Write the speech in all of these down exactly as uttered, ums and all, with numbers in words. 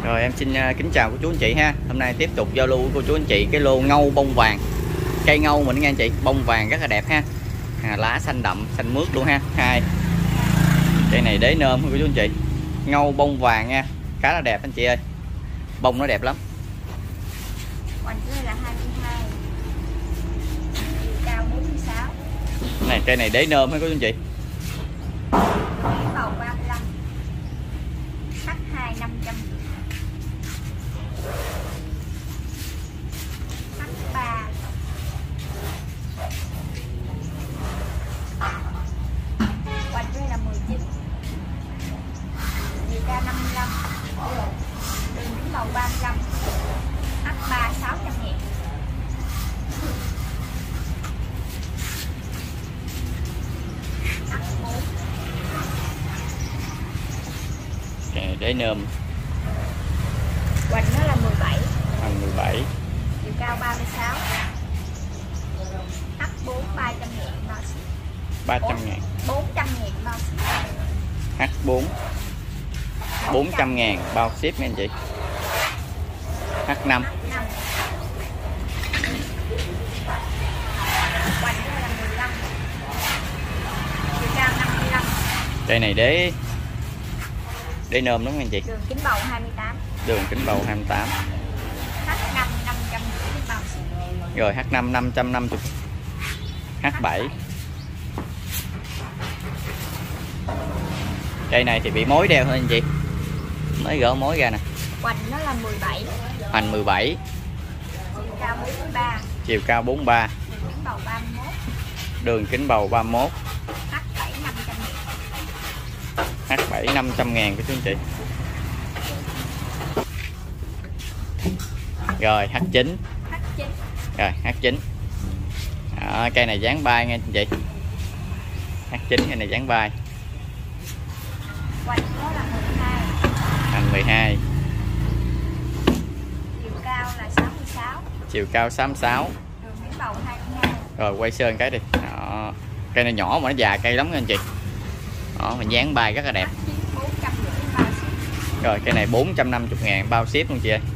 Rồi em xin kính chào cô chú anh chị ha. Hôm nay tiếp tục giao lưu với cô chú anh chị cái lô ngâu bông vàng. Cây ngâu mình nghe anh chị, bông vàng rất là đẹp ha. À, lá xanh đậm, xanh mướt luôn ha. Hai. Cây này đế nơm cô chú anh chị. Ngâu bông vàng nha, khá là đẹp anh chị ơi. Bông nó đẹp lắm. Hoành dưới là hai mươi hai. Chiều cao bốn mươi sáu. Này cây này đế nơm ha cô chú anh chị. Bầu ba mươi lăm. H hai năm trăm. H ba. Hoành dưới là mười chín. Chiều cao năm mươi lăm. Đường kính bầu ba mươi lăm. H ba sáu trăm ngàn. H bốn. Cây này đế nơm. Hoành nó là mười bảy. Hoành mười bảy. Chiều cao ba mươi sáu. H bốn ba trăm ngàn bao ship. ba trăm ngàn. bốn trăm ngàn bao ship. H bốn bốn trăm ngàn bao ship nha anh chị. H năm. năm. Hoành nó là mười lăm. Chiều cao năm mươi lăm. Cây này đế đế nơm đúng không anh chị? Đường kính bầu hai mươi tám. Đường kính bầu hai mươi tám. H năm năm trăm rưỡi bao ship. Rồi H năm năm trăm năm mươi. H bảy. Cây này thì bị mối đeo thôi anh chị. Mới gỡ mối ra nè. Hoành nó là mười bảy. Hoành mười bảy. Chiều cao bốn mươi ba. Chiều cao bốn mươi ba. Đường kính bầu ba mươi mốt. Đường kính bầu ba mươi mốt. H bảy năm trăm ngàn. H bảy năm trăm ngàn của chú anh chị. Rồi H chín. H chín. Rồi H chín. Đó, cây này dáng bay nha anh chị. H chín cây này dáng bay. Hoành nó là mười hai. Hoành mười hai. Chiều cao là sáu mươi sáu. Chiều cao sáu mươi sáu. Đường kính bầu hai mươi hai. Rồi quay sơn cái đi. Đó. Cây này nhỏ mà nó già cây lắm nha anh chị. Đó, mình dáng bay rất là đẹp. bốn trăm rưỡi bao ship. Rồi cây này bốn trăm năm mươi ngàn bao ship luôn chị ơi.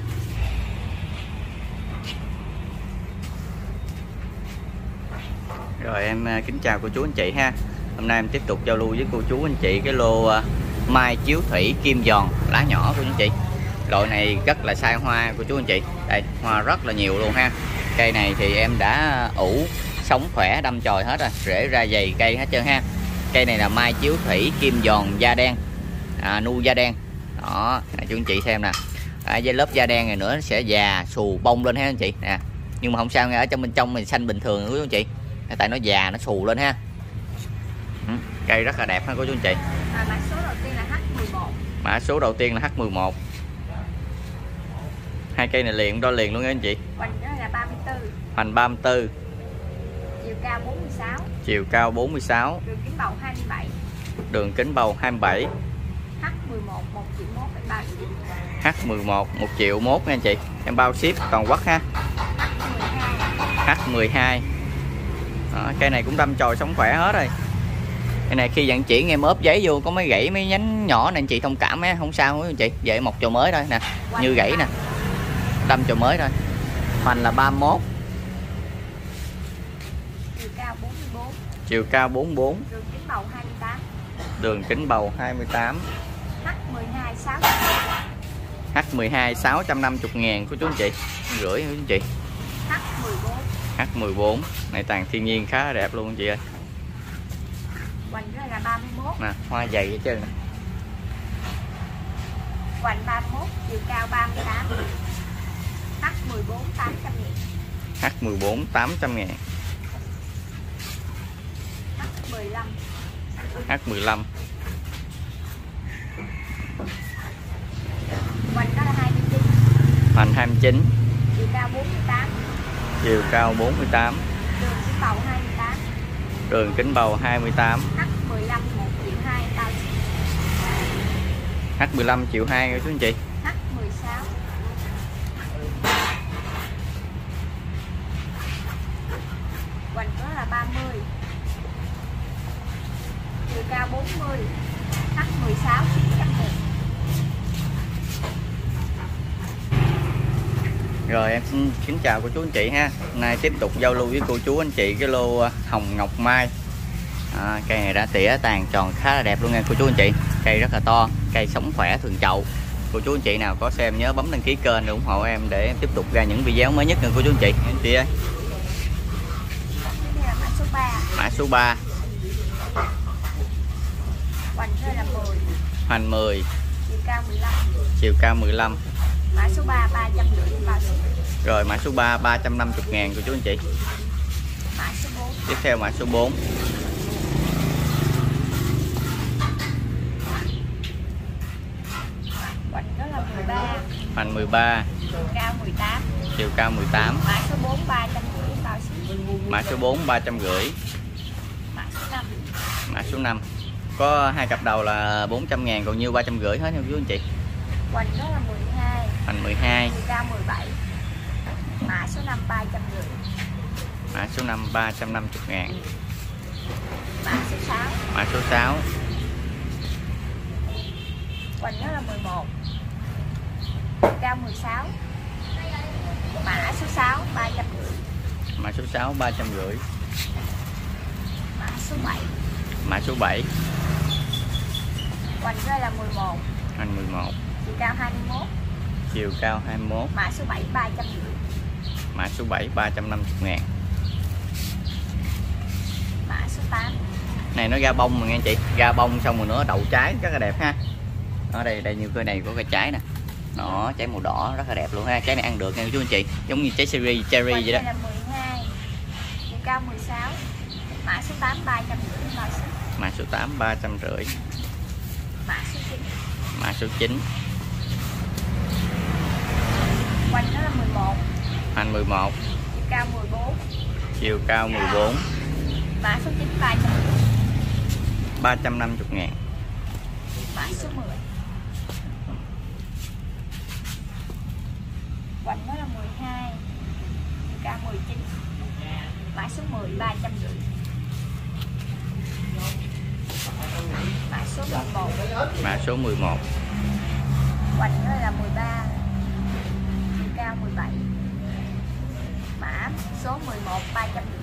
Rồi em kính chào cô chú anh chị ha. Hôm nay em tiếp tục giao lưu với cô chú anh chị cái lô uh, mai chiếu thủy kim giòn lá nhỏ của anh chị. Loại này rất là sai hoa của chú anh chị. Đây, hoa rất là nhiều luôn ha. Cây này thì em đã ủ sống khỏe đâm chồi hết rồi, rễ ra dày cây hết trơn ha. Cây này là mai chiếu thủy kim giòn da đen. À, nu da đen. Đó, à, chú anh chị xem nè. À, với lớp da đen này nữa sẽ già xù bông lên ha anh chị nè. Nhưng mà không sao nha, ở trong bên trong mình xanh bình thường của chú anh chị. Tại nó già nó xù lên ha. Ừ, cây rất là đẹp ha cô chú anh chị. À, mã số đầu tiên là H mười một. Mã số đầu tiên là H mười một. Hai cây này liền đo liền luôn nha anh chị. Hoành nó là ba mươi tư. Hoành ba mươi tư. Chiều cao bốn mươi sáu. Chiều cao bốn mươi sáu. Đường kính bầu hai mươi bảy. Đường kính bầu hai mươi bảy. H mười một một triệu mốt em bao ship. H mười một một triệu mốt nha anh chị. Em bao ship toàn quốc ha. H mười hai. Đó, cây này cũng đâm chồi sống khỏe hết rồi. Cây này khi vận chuyển em ốp giấy vô có mấy gãy mấy nhánh nhỏ này anh chị thông cảm á, không sao anh chị. Về một chồi mới thôi nè, như gãy nè. Đâm chồi mới thôi. Hoành là ba mươi mốt. Chiều cao bốn mươi bốn. Chiều cao bốn mươi bốn. Đường kính bầu hai mươi tám. Đường kính bầu hai mươi tám. H mười hai sáu trăm ngàn. H mười hai sáu trăm năm mươi ngàn của chú anh chị. Rưỡi của chú anh chị. H mười bốn. H mười bốn. Này tàn thiên nhiên khá là đẹp luôn anh chị ơi. Hoành nó là ba mươi mốt. Nè, hoa dày hết trơn nè. Hoành ba mươi mốt, chiều cao ba mươi tám. H mười bốn tám trăm ngàn. H mười bốn tám trăm ngàn. H mười lăm. H mười lăm. Hoành nó là hai mươi chín. Hoành hai mươi chín. Chiều cao bốn mươi tám. Chiều cao bốn mươi tám. Đường kính bầu hai mươi tám. Đường kính bầu hai mươi tám. H mười lăm một triệu hai bao ship. H mười lăm triệu hai rồi chú anh chị. H mười sáu. Hoành nó là ba mươi. Chiều cao bốn mươi. H mười sáu chín trăm ngàn. Rồi em xin kính chào cô chú anh chị ha. Hôm nay tiếp tục giao lưu với cô chú anh chị cái lô hồng ngọc mai. À, cây này đã tỉa tàn tròn khá là đẹp luôn nha cô chú anh chị. Cây rất là to, cây sống khỏe thường chậu. Cô chú anh chị nào có xem nhớ bấm đăng ký kênh để ủng hộ em để em tiếp tục ra những video mới nhất nữa cô chú anh chị. Anh chị ơi. Mã số ba. Mã số ba. Hoành rơi là mười. Hoành mười. Chiều cao mười lăm. Chiều cao mười lăm. Mã số ba ba trăm rưỡi bao ship. Rồi mã số ba ba trăm năm mươi ngàn cô chú anh chị. Mã số bốn. Tiếp theo mã số bốn. Hoành đó là mười ba. Hoành mười ba. Chiều cao mười tám. Chiều cao mười tám. Mã số bốn ba trăm rưỡi bao ship. Mã số bốn ba trăm rưỡi. Mã số năm. Mã số năm. Có hai cặp đầu là bốn trăm ngàn, còn nhiêu ba trăm rưỡi hết nha chú anh chị. Hoành đó là mười hai. Hoành mười hai. Chiều cao mười bảy. Mã số năm ba trăm rưỡi. Mã số năm ba trăm năm mươi ngàn. Mã số sáu. Mã số sáu. Hoành đó là mười một. Chiều cao mười sáu. Mã số sáu ba trăm rưỡi. Mã số sáu ba trăm rưỡi. Mã số bảy. Mã số bảy. Hoành rơi là mười một. Hoành mười một. Chiều cao hai mươi mốt. Chiều cao hai mươi mốt. Mã số bảy ba trăm rưỡi. Mã số bảy ba trăm năm mươi ngàn. Mã số tám. Này nó ra bông mà nghe chị, ra bông xong rồi nó đậu trái rất là đẹp ha. Ở đây đây như cây này có cái trái nè. Nó trái màu đỏ rất là đẹp luôn ha. Trái này ăn được nha chú anh chị, giống như trái cherry cherry Hoành vậy đó. là mười hai. Chiều cao mười sáu. Mã số tám ba trăm rưỡi bao ship. Mã số tám ba trăm rưỡi. Mã số chín. Mã số chín. Hoành đó là mười một. Hoành mười một. Chiều cao mười bốn. Chiều cao mười bốn. Mã số chín ba trăm rưỡi. ba trăm năm mươi ngàn. Mã số mười. Hoành đó là mười hai. Chiều cao mười chín. Mã số mười ba trăm rưỡi. Mã số mười một. Mã số mười một. Hoành đó là mười ba. Chiều cao mười bảy. Mã số mười một ba trăm rưỡi.